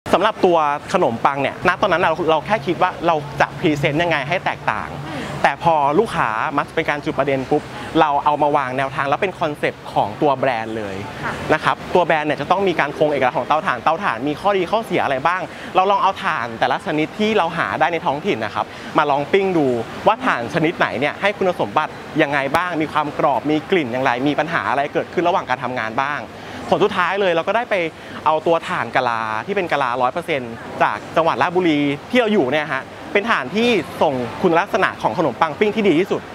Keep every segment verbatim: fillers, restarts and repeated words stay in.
สำหรับตัวขนมปังเนี่ยณตอนนั้นเราเราแค่คิดว่าเราจะพรีเซนต์ยังไงให้แตกต่างแต่พอลูกค้ามักเป็นการจุดประเด็นปุ๊บเราเอามาวางแนวทางแล้วเป็นคอนเซปต์ของตัวแบรนด์เลยนะครับตัวแบรนด์เนี่ยจะต้องมีการคงเอกลักษณ์ของเตาถ่านเตาถ่านมีข้อดีข้อเสียอะไรบ้างเราลองเอาถ่านแต่ละชนิดที่เราหาได้ในท้องถิ่นนะครับมาลองปิ้งดูว่าถ่านชนิดไหนเนี่ยให้คุณสมบัติยังไงบ้างมีความกรอบมีกลิ่นอย่างไรมีปัญหาอะไรเกิดขึ้นระหว่างการทำงานบ้างผลสุดท้ายเลยเราก็ได้ไปเอาตัวถ่านกะลาที่เป็นกะลา ร้อยเปอร์เซ็นต์ จากจังหวัดราชบุรีที่เราอยู่เนี่ยฮะเป็นถ่านที่ส่งคุณลักษณะของขนมปังปิ้งที่ดีที่สุด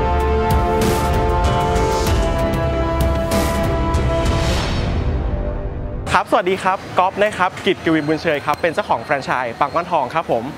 ครับสวัสดีครับก๊อฟนะครับกิตติวินบุญเชยครับเป็นเจ้าของแฟรนไชส์ปังก้อนทองครับผม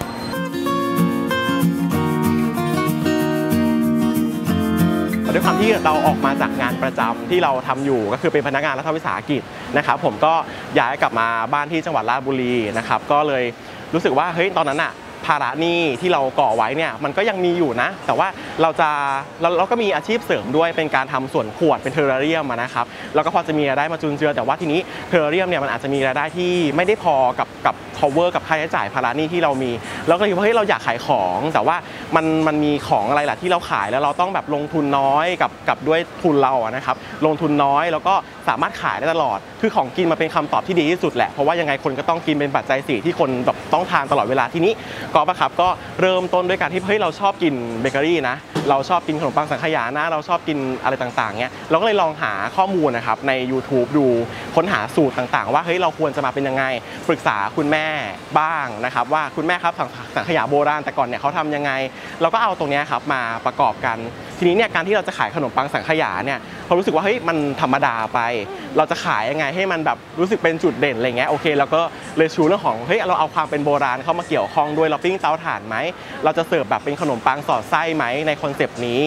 ด้วยความที่เราออกมาจากงานประจำที่เราทำอยู่ก็คือเป็นพนักงานรัฐวิสาหกิจนะครับผมก็ย้ายกลับมาบ้านที่จังหวัดราชบุรีนะครับก็เลยรู้สึกว่าเฮ้ยตอนนั้นอะภาระหนี้ที่เราก่อไว้เนี่ยมันก็ยังมีอยู่นะแต่ว่าเราจะเราเราก็มีอาชีพเสริมด้วยเป็นการทำสวนขวดเป็นเทอร์เรียมนะครับแล้วก็พอจะมีรายได้มาจุนเจือแต่ว่าทีนี้เทอร์เรียมเนี่ยมันอาจจะมีรายได้ที่ไม่ได้พอกับกับ cover กับค่าใช้จ่ายภาระหนี้ที่เรามีเราก็เลยว่าเฮ้ยเราอยากขายของแต่ว่ามันมันมีของอะไรล่ะที่เราขายแล้วเราต้องแบบลงทุนน้อยกับกับด้วยทุนเราอะนะครับลงทุนน้อยแล้วก็สามารถขายได้ตลอดคือของกินมาเป็นคำตอบที่ดีที่สุดแหละเพราะว่ายังไงคนก็ต้องกินเป็นปัจจัยสี่ที่คนแบบต้องทานตลอดเวลาทีนี้ก็ปะครับก็เริ่มต้นด้วยการที่เฮ้ยเราชอบกินเบเกอรี่นะเราชอบกินขนมปังสังขยานะเราชอบกินอะไรต่างๆเนี้ยเราก็เลยลองหาข้อมูลนะครับใน ยูทูบ ดูค้นหาสูตรต่างๆว่าเฮ้ยเราควรจะมาเป็นยังไงปรึกษาคุณแม่บ้างนะครับว่าคุณแม่ครับสังขยาโบราณแต่ก่อนเนี่ยเขาทำยังไงเราก็เอาตรงนี้ครับมาประกอบกันทีนี้เนี่ยการที่เราจะขายขนมปังสังขยาเนี่ยเรารู้สึกว่าเฮ้ยมันธรรมดาไปเราจะขายยังไงให้มันแบบรู้สึกเป็นจุดเด่นอะไรเงี้ยโอเคเราก็เลยชูเรื่องของเฮ้ยเราเอาความเป็นโบราณเข้ามาเกี่ยวข้องด้วยเราปิ้งเตาถ่านไหมเราจะเสิร์ฟแบบเป็นขนมปังสอดไส้ไหมในคอนเซปต์นี้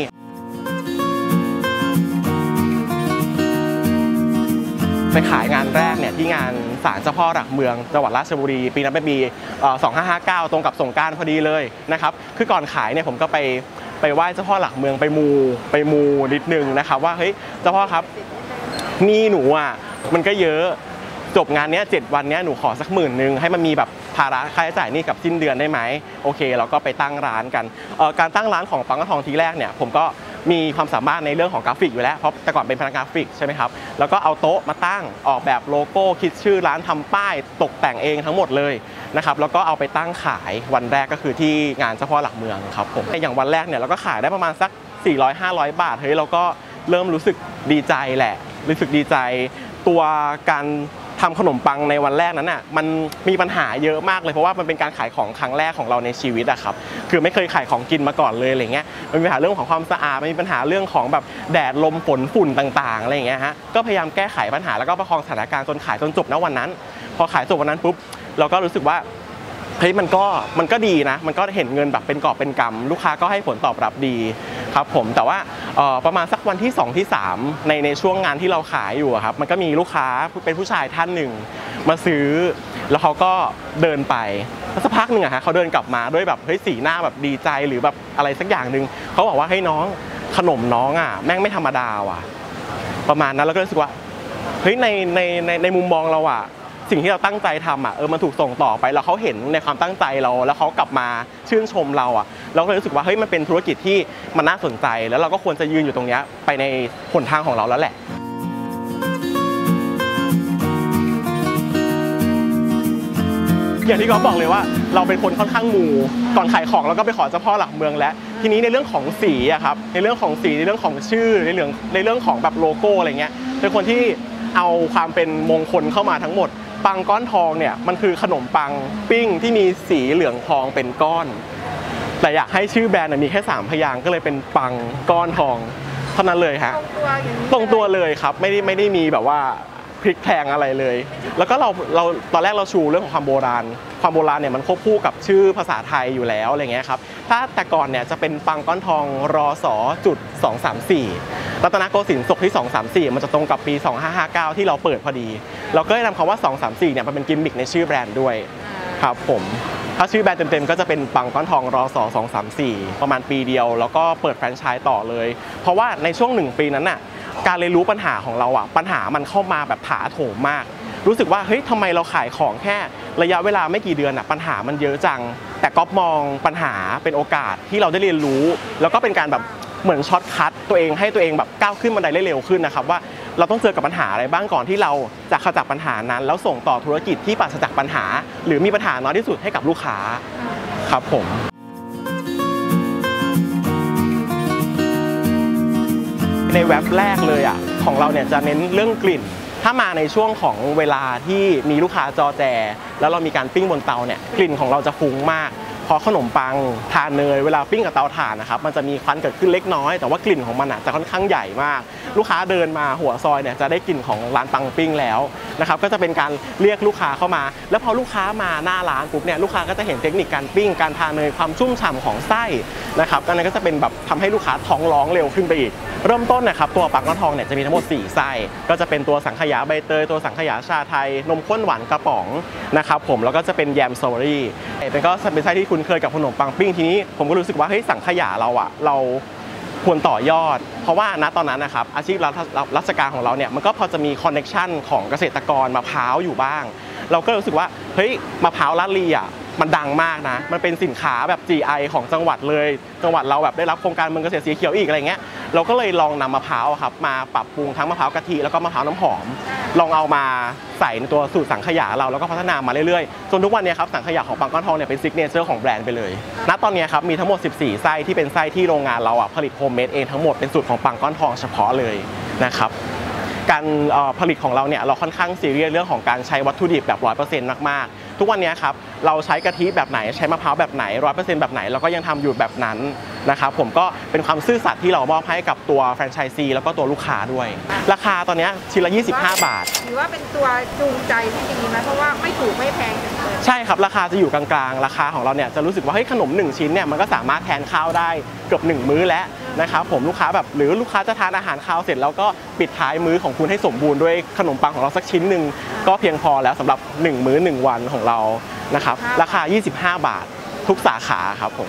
ไปขายงานแรกเนี่ยที่งานศาลเจ้าพ่อหลักเมืองจังหวัดราชบุรีปีนั้นเป็นปีสองพันห้าร้อยห้าสิบเก้าตรงกับสงกรานต์พอดีเลยนะครับคือก่อนขายเนี่ยผมก็ไปไปไหว้เจ้าพ่อหลักเมืองไปมูไปมูนิดนึงนะครับว่าเฮ้ยเจ้าพ่อครับนี่หนูอ่ะมันก็เยอะจบงานนี้เจ็ดวันนี้หนูขอสักหมื่นนึงให้มันมีแบบภาระค่าใช้จ่ายนี่กับสิ้นเดือนได้ไหมโอเคเราก็ไปตั้งร้านกันการตั้งร้านของปังกระทองทีแรกเนี่ยผมก็มีความสามารถในเรื่องของกราฟิกอยู่แล้วเพราะแต่ก่อนเป็นพนักงานกราฟิกใช่ไหมครับแล้วก็เอาโต๊ะมาตั้งออกแบบโลโก้คิดชื่อร้านทำป้ายตกแต่งเองทั้งหมดเลยนะครับแล้วก็เอาไปตั้งขายวันแรกก็คือที่งานเจ้าพ่อหลักเมืองครับผมอย่างวันแรกเนี่ยเราก็ขายได้ประมาณสักสี่ร้อย ห้าร้อยบาทเฮ้ยเราก็เริ่มรู้สึกดีใจแหละรู้สึกดีใจตัวการทำขนมปังในวันแรกนั้นน่ะมันมีปัญหาเยอะมากเลยเพราะว่ามันเป็นการขายของครั้งแรกของเราในชีวิตอะครับคือไม่เคยขายของกินมาก่อนเลยอะไรเงี้ยมันมีปัญหาเรื่องของความสะอาดมันมีปัญหาเรื่องของแบบแดดลมฝนฝุ่นต่างๆอะไรอย่างเงี้ยฮะก็พยายามแก้ไขปัญหาแล้วก็ประคองสถานการณ์จนขายจนจบณวันนั้นพอขายจบวันนั้นปุ๊บเราก็รู้สึกว่าเฮ้ยมันก็มันก็ดีนะมันก็เห็นเงินแบบเป็นกอบเป็นกำลูกค้าก็ให้ผลตอบรับดีครับผมแต่ว่าประมาณสักวันที่สองที่สามในในช่วงงานที่เราขายอยู่ครับมันก็มีลูกค้าเป็นผู้ชายท่านหนึ่งมาซื้อแล้วเขาก็เดินไปสักพักหนึ่งอะฮะเขาเดินกลับมาด้วยแบบเฮ้ยสีหน้าแบบดีใจหรือแบบอะไรสักอย่างหนึ่งเขาบอกว่าให้น้องขนมน้องอ่ะแม่งไม่ธรรมดาว่ะประมาณนั้นเราก็รู้สึกว่าเฮ้ยในในในในมุมมองเราอ่ะสิ่งที่เราตั้งใจทำอ่ะเออมันถูกส่งต่อไปแล้วเขาเห็นในความตั้งใจเราแล้วเขากลับมาชื่นชมเราอ่ะเราก็เลยรู้สึกว่าเฮ้ยมันเป็นธุรกิจที่มันน่าสนใจแล้วเราก็ควรจะยืนอยู่ตรงนี้ไปในหนทางของเราแล้วแหละอย่างที่ก๊อฟบอกเลยว่าเราเป็นคนค่อนข้างมูก่อนขายของเราก็ไปขอเจ้าพ่อหลักเมืองแล้วทีนี้ในเรื่องของสีอะครับในเรื่องของสีในเรื่องของชื่อในเรื่องในเรื่องของแบบโลโก้อะไรเงี้ยเป็นคนที่เอาความเป็นมงคลเข้ามาทั้งหมดปังก้อนทองเนี่ยมันคือขนมปังปิ้งที่มีสีเหลืองทองเป็นก้อนแต่อยากให้ชื่อแบรนด์มีแค่สามพยางค์ก็เลยเป็นปังก้อนทองเท่านั้นเลยฮะตรงตัวเลยครับไม่ได้ไม่ได้มีแบบว่าพลิกแพลงอะไรเลยแล้วก็เราเราตอนแรกเราชูเรื่องของความโบราณความโบราณเนี่ยมันควบคู่กับชื่อภาษาไทยอยู่แล้วอะไรเงี้ยครับถ้าแต่ก่อนเนี่ยจะเป็นปังก้อนทองรอสอจุดสองสามสี่รัตนโกสินทร์ศกที่สองสามสี่มันจะตรงกับปีสองพันห้าร้อยห้าสิบเก้าที่เราเปิดพอดีเราก็ได้นำคำว่าสองสามสี่เนี่ยมันเป็นกิมมิคในชื่อแบรนด์ด้วยครับผมถ้าชื่อแบรนด์เต็มๆก็จะเป็นปังก้อนทองรอสอสองสามสี่ประมาณปีเดียวแล้วก็เปิดแฟรนไชส์ต่อเลยเพราะว่าในช่วงหนึ่งปีนั้นน่ะการเรียนรู้ปัญหาของเราอ่ะปัญหามันเข้ามาแบบถาโถมมากรู้สึกว่าเฮ้ยทำไมเราขายของแค่ระยะเวลาไม่กี่เดือนอ่ะปัญหามันเยอะจังแต่ก๊อฟมองปัญหาเป็นโอกาสที่เราได้เรียนรู้แล้วก็เป็นการแบบเหมือนช็อตคัทตัวเองให้ตัวเองแบบก้าวขึ้นบันไดได้เร็วขึ้นนะครับว่าเราต้องเจอกับปัญหาอะไรบ้างก่อนที่เราจะขจัดปัญหานั้นแล้วส่งต่อธุรกิจที่ปราศจากปัญหาหรือมีปัญหาน้อยที่สุดให้กับลูกค้าครับผมในเว็บแรกเลยอ่ะของเราเนี่ยจะเน้นเรื่องกลิ่นถ้ามาในช่วงของเวลาที่มีลูกค้าจอแจแล้วเรามีการปิ้งบนเตาเนี่ยกลิ่นของเราจะฟุ้งมากพอขนมปังทานเนยเวลาปิ้งกับเตาถ่านนะครับมันจะมีควันเกิดขึ้นเล็กน้อยแต่ว่ากลิ่นของมันอ่ะจะค่อนข้างใหญ่มากลูกค้าเดินมาหัวซอยเนี่ยจะได้กลิ่นของร้านปังปิ้งแล้วนะครับก็จะเป็นการเรียกลูกค้าเข้ามาแล้วพอลูกค้ามาหน้าร้านปุ๊บเนี่ยลูกค้าก็จะเห็นเทคนิคการปิ้งการทานเนยความชุ่มฉ่ำของไส้นะครับอันนั้นก็จะเป็นแบบทำให้ลูกค้าท้องร้องเร็วขึ้นไปอีกเริ่มต้นนะครับตัวปังก้อนทองเนี่ยจะมีทั้งหมดสี่ไส้ก็จะเป็นตัวสังขยาใบเตยตัวสังขยาชาไทยนมข้นหวานกระป๋องนะครับผมแล้วก็จะเป็นแยมสตรอเบอรี่เป็นก็เป็นไส้ที่คุ้นเคยกับขนมปังปิ้งทีนี้ผมก็รู้สึกว่าเฮ้ยสังขยาเราอะเราควรต่อยอดเพราะว่าณตอนนั้นนะครับอาชีพราชการของเราเนี่ยมันก็พอจะมีคอนเน็ชันของเกษตรกรมะพร้าวอยู่บ้างเราก็รู้สึกว่าเฮ้ยมะพร้าวลาดลีอ่ะมันดังมากนะมันเป็นสินค้าแบบ จี ไอ ของจังหวัดเลยจังหวัดเราแบบได้รับโครงการเมืองเกษตรสีเขียวอีกอะไรเงี้ยเราก็เลยลองนำมะพร้าวครับมาปรับปรุงทั้งมะพร้าวกะทิแล้วก็มะพร้าวน้ำหอมลองเอามาใส่ในตัวสูตรสังขยาเราแล้วก็พัฒนามาเรื่อยๆจนทุกวันนี้ครับสังขยาของปังก้อนทองเนี่ยเป็นซิกเนเจอร์ของแบรนด์ไปเลยณตอนนี้ครับมีทั้งหมดสิบสี่ไส้ที่เป็นไส้ที่โรงงานเราอ่ะผลิตโฮมเมดเองทั้งหมดเป็นสูตรของปังก้อนทองเฉพาะเลยนะครับการผลิตของเราเนี่ยเราค่อนข้างซีเรียสเรื่องของการใช้วัตถุดิบแบบ ร้อยเปอร์เซ็นต์ มากๆทุกวันนี้ครับเราใช้กะทิแบบไหนใช้มะพร้าวแบบไหน ร้อยเปอร์เซ็นต์ แบบไหนเราก็ยังทำอยู่แบบนั้นนะครับผมก็เป็นความซื่อสัตย์ที่เรามอบให้กับตัวแฟรนไชส์ซีแล้วก็ตัวลูกค้าด้วยราคาตอนนี้ชิ้นละยี่สิบห้าบาทถือว่าเป็นตัวจูงใจที่ดีนะเพราะว่าไม่ถูกไม่แพงกันเลยใช่ครับราคาจะอยู่กลางๆราคาของเราเนี่ยจะรู้สึกว่าเฮ้ยขนมหนึ่งชิ้นเนี่ยมันก็สามารถแทนข้าวได้เกือบหนึ่งมื้อแล้วนะครับผมลูกค้าแบบหรือลูกค้าจะทานอาหารคาวเสร็จแล้วก็ปิดท้ายมื้อของคุณให้สมบูรณ์ด้วยขนมปังของเราสักชิ้นหนึ่งก็เพียงพอแล้วสำหรับหนึ่งมื้อหนึ่งวันของเรานะครับราคายี่สิบห้าบาททุกสาขาครับผม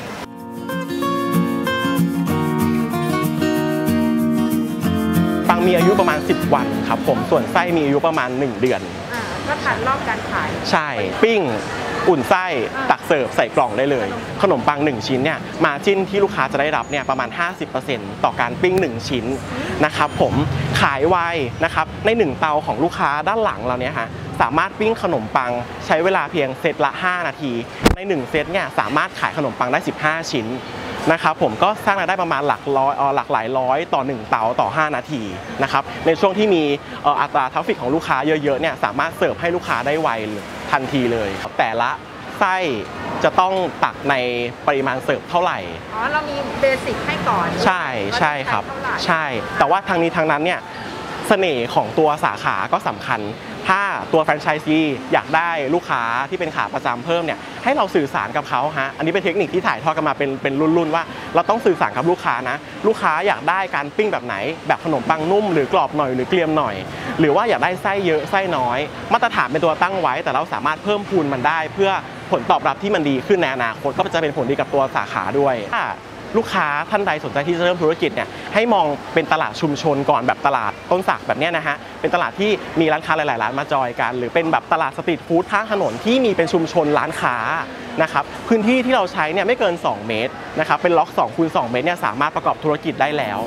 ปังมีอายุประมาณสิบวันครับผมส่วนไส้มีอายุประมาณหนึ่งเดือนก็ทันรอบการขายใช่ปิ้งอุ่นไส้ตักเสิร์ฟใส่กล่องได้เลยขนมปังหนึ่งชิ้นเนี่ยมาจิ้นที่ลูกค้าจะได้รับเนี่ยประมาณ ห้าสิบเปอร์เซ็นต์ ต่อการปิ้งหนึ่งชิ้นนะครับผมขายไวนะครับในหนึ่งเตาของลูกค้าด้านหลังเราเนี่ยฮะสามารถปิ้งขนมปังใช้เวลาเพียงเซตละห้านาทีในหนึ่งเซตเนี่ยสามารถขายขนมปังได้สิบห้าชิ้นนะครับผมก็สร้างรายได้ประมาณหลักร้อยหลักหลายร้อยต่อหนึ่งเตาต่อห้านาทีนะครับในช่วงที่มีอัตราทราฟฟิกของลูกค้าเยอะๆเนี่ยสามารถเสิร์ฟให้ลูกค้าได้ไวทันทีเลยแต่ละไส้จะต้องตักในปริมาณเสิร์ฟเท่าไหร่อ๋อเรามีเบสิกให้ก่อนใช่ใช่ครับใช่แต่ว่าทางนี้ทางนั้นเนี่ยเสน่ห์ของตัวสาขาก็สำคัญถ้าตัวแฟรนไชส์ซีอยากได้ลูกค้าที่เป็นขาประจำเพิ่มเนี่ยให้เราสื่อสารกับเขาฮะอันนี้เป็นเทคนิคที่ถ่ายทอดกันมาเป็นเป็นรุ่นๆว่าเราต้องสื่อสารกับลูกค้านะลูกค้าอยากได้การปิ้งแบบไหนแบบขนมปังนุ่มหรือกรอบหน่อยหรือเกรียมหน่อยหรือว่าอยากได้ไส้เยอะไส้น้อยมาตรฐานเป็นตัวตั้งไว้แต่เราสามารถเพิ่มพูนมันได้เพื่อผลตอบรับที่มันดีขึ้นในอนาคตก็จะเป็นผลดีกับตัวสาขาด้วยถ้าลูกค้าท่านใดสนใจที่จะเริ่มธุรกิจเนี่ยให้มองเป็นตลาดชุมชนก่อนแบบตลาดต้นสักแบบนี้นะฮะเป็นตลาดที่มีร้านค้าหลายๆร้านมาจอยกันหรือเป็นแบบตลาดสตรีทฟู้ดข้างถนนที่มีเป็นชุมชนร้านค้านะครับพื้นที่ที่เราใช้เนี่ยไม่เกินสองเมตรนะครับเป็นล็อกสองคูณสองเมตรเนี่ยสามารถประกอบธุรกิจได้แล้ว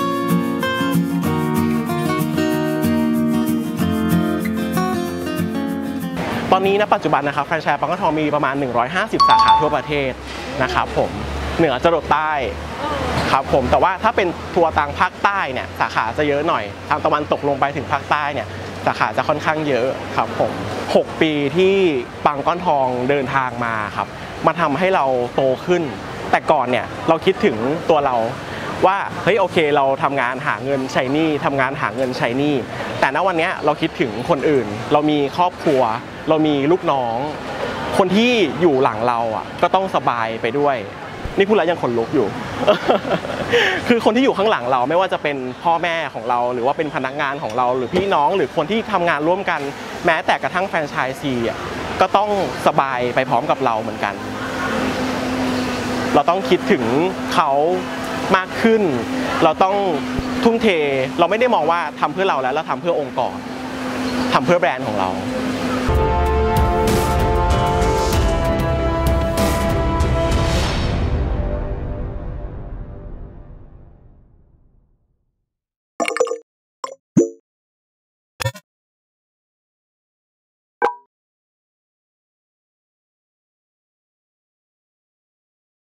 ตอนนี้นะปัจจุบันนะครับแฟรนไชส์ปังก้อนทองมีประมาณหนึ่งร้อยห้าสิบสาขาทั่วประเทศนะครับผมเหนือจรดใต้ครับผมแต่ว่าถ้าเป็นทัวร์ทางภาคใต้เนี่ยสาขาจะเยอะหน่อยทางตะวันตกลงไปถึงภาคใต้เนี่ยสาขาจะค่อนข้างเยอะครับผมหกปีที่ปังก้อนทองเดินทางมาครับมาทำให้เราโตขึ้นแต่ก่อนเนี่ยเราคิดถึงตัวเราว่าเฮ้ยโอเคเราทำงานหาเงินใช้หนี้ทำงานหาเงินใช้หนี้แต่ณวันนี้เราคิดถึงคนอื่นเรามีครอบครัวเรามีลูกน้องคนที่อยู่หลังเราอ่ะก็ต้องสบายไปด้วยนี่พูดแล้วยังขนลุกอยู่ คือคนที่อยู่ข้างหลังเราไม่ว่าจะเป็นพ่อแม่ของเราหรือว่าเป็นพนักงานของเราหรือพี่น้องหรือคนที่ทำงานร่วมกันแม้แต่กระทั่งแฟรนไชส์ซีอ่ะก็ต้องสบายไปพร้อมกับเราเหมือนกันเราต้องคิดถึงเขามากขึ้นเราต้องทุ่มเทเราไม่ได้มองว่าทำเพื่อเราแล้วเราทำเพื่อองค์กรทำเพื่อแบรนด์ของเรา